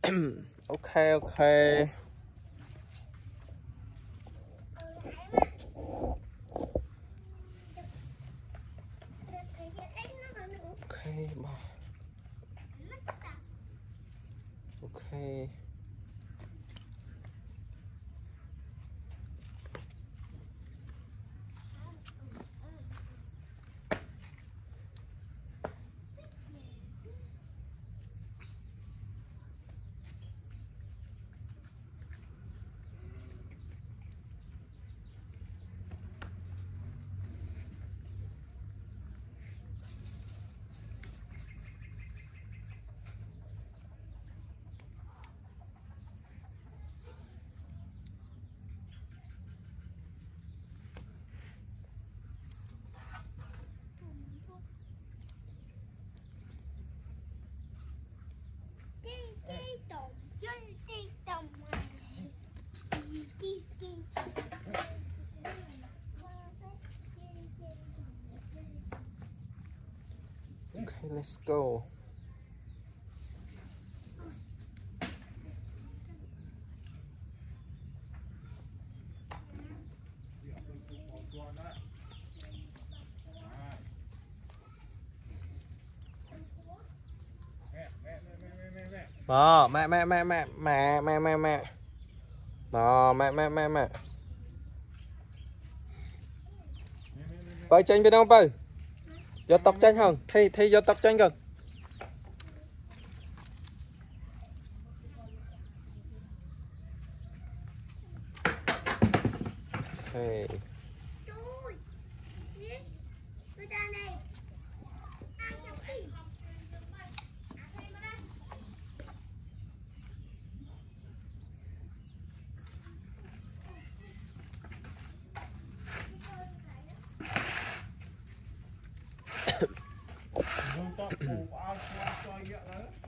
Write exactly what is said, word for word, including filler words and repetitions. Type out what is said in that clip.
ok ok ok ba ok Okay, let's go. Ờ, mẹ mẹ mẹ mẹ mẹ mẹ mẹ mẹ Ờ, mẹ mẹ mẹ mẹ Bơi chanh bên đâu bơi gió tóc chanh không thay thay gió tóc chanh cần okay. Không có phù ao cho cho vậy nữa.